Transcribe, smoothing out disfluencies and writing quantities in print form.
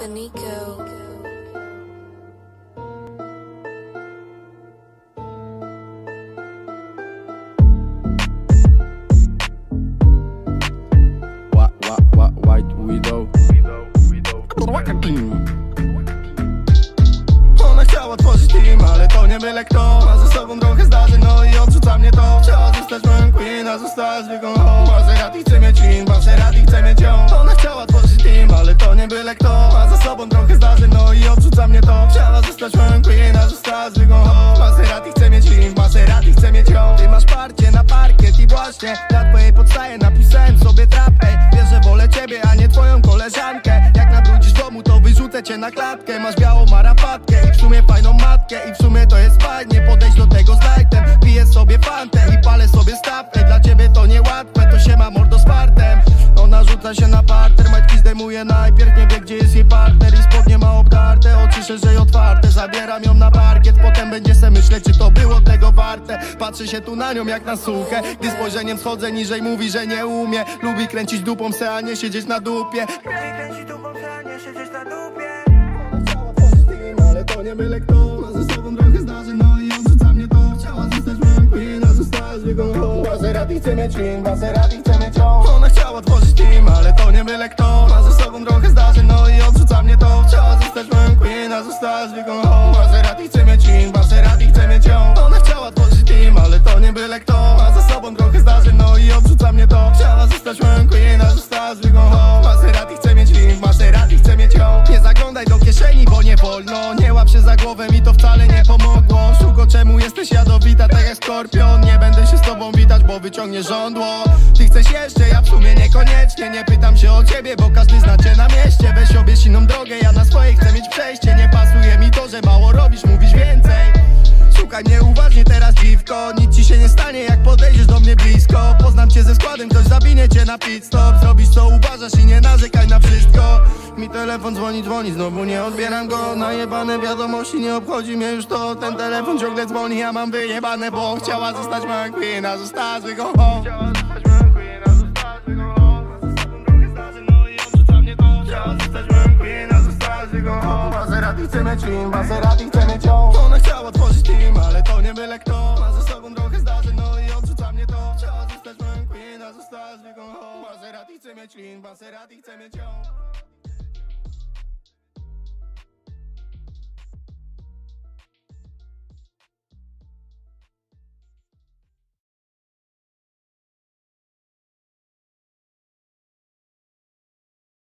Nico. White Widow. Ona chciała tworzyć team, ale to nie byle kto. Ma ze sobą trochę zdarzeń, no i odrzuca mnie to. Chciała zostać moją queen, a została zwykłą ho. Maserati chce mieć in, Maserati chce mieć ją. Ona chciała tworzyć team, ale to nie byle kto. Ma ze sobą trochę zdarzeń, no i odrzuca mnie to. Chciała zostać moją queen, a została zwykłą ho. Maserati chce mieć in, Maserati chce mieć ją. Ty masz parcie na parkiet i właśnie na twojej podstawie napisałem sobie trap. Ej, wiesz, że wolę ciebie, a nie twoją koleżankę. Jak nabrudzisz domu, to wyrzucę cię na klatkę. Masz białą marafatkę i w sumie fajną matkę. I w sumie to jest fajnie, podejść do tego z lightem. Piję sobie fantę i palę sobie stawkę. Dla ciebie to niełatwe, to się ma mordo z fartem. Ona rzuca się na parter, majtki zdejmuje najpierw. Nie wie, gdzie jest jej partner i spodnie ma obdarte. Oczy szerzej otwarte, zabieram ją na parkiet. Potem będzie se myśleć, czy to było tego warte. Patrzę się tu na nią jak na suchę. Gdy spojrzeniem schodzę niżej, mówi, że nie umie. Lubi kręcić dupą se, a nie siedzieć na dupie. Lubi kręcić dupą se, a nie siedzieć na dupie. Ona chciała tworzyć team, ale to nie byle kto. Ma ze sobą trochę zdarzeń, no i odrzuca mnie to. Chciała zostać moją queen, a została zwykłą ho. Maserati chce mieć in, Maserati chce mieć ją. Ona chciała tworzyć team, ale to nie byle kto. Ma ze sobą trochę zdarzeń, no i odrzuca mnie to. Chciała zostać moją queen, a została zwykłą ho. Maserati chce mieć in, Maserati chce mieć ją. Ona chciała tworzyć team, ale to nie byle kto. Ma ze sobą trochę zdarzeń, no i odrzuca mnie to. Chciała zostać moją queen, a została zwykłą ho. Maserati chce mieć in, Maserati chce mieć ją. Nie zaglądaj do kieszeni, bo nie wolno. Nie łap się za głowę, mi to wcale nie pomogło. Szuko, czemu jesteś jadowita, tak jak skorpion. Nie będę się z tobą witać, bo wyciągnie żądło. Ty chcesz jeszcze, ja w sumie niekoniecznie. Nie pytam się o ciebie, bo każdy zna cię na mieście. Weź obierz inną drogę, ja na swojej chcę mieć przejście. Nie pasuje mi to, że mało robisz, mówisz więcej. Słuchaj mnie uważnie teraz, dziwko. Nic ci się nie stanie, jak podejdziesz do mnie blisko. Poznam cię ze składem, ktoś zawinie cię na pit stop. Zrobisz co uważasz i nie narzekaj na wszystko. Mi telefon dzwoni, znowu nie odbieram go. Najebane wiadomości, nie obchodzi mnie już to. Ten telefon ciągle dzwoni, ja mam wyjebane, bo chciała zostać moją queen, a została zwykłą ho. Chciała zostać moją queen, a została zwykłą ho. Ma ze sobą trochę zdarzeń, no i odrzuca mnie to. Chciała zostać moją queen, a została zwykłą ho. Maserati chce mieć in, Maserati chce mieć ją. Ona chciała tworzyć team, ale to nie byle kto. Ma ze sobą trochę zdarzeń, no i odrzuca mnie to. Chciała zostać moją queen, a została zwykłą ho. Maserati chce mieć in, Maserati chce mieć ją.